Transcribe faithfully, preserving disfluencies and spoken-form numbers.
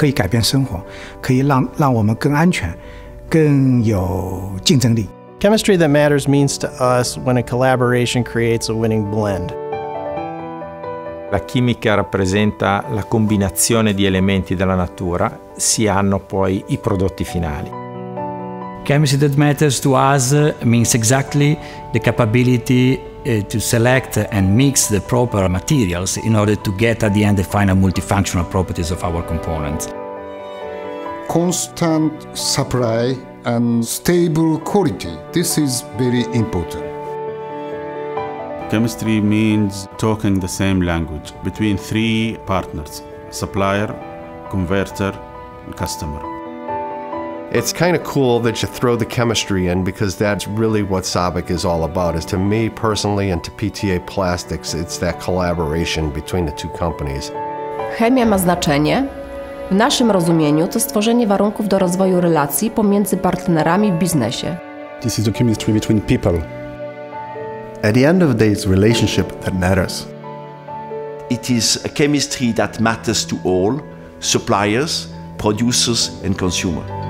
可以改变生活，可以让让我们更安全，更有竞争力。 Chemistry that matters means to us when a collaboration creates a winning blend. La chimica rappresenta la combinazione di elementi della natura, si hanno poi i prodotti finali. Chemistry that matters to us means exactly the capability uh, to select and mix the proper materials in order to get at the end the final multifunctional properties of our components. Constant supply and stable quality. This is very important. Chemistry means talking the same language between three partners: supplier, converter, and customer. It's kind of cool that you throw the chemistry in, because that's really what SABIC is all about. Is to me personally and to P T A Plastics, it's that collaboration between the two companies. Chemia ma znaczenie. W naszym rozumieniu to stworzenie warunków do rozwoju relacji pomiędzy partnerami w biznesie. This is the chemistry between people. At the end of the day, it's a relationship that matters. It is a chemistry that matters to all, suppliers, producers and consumers.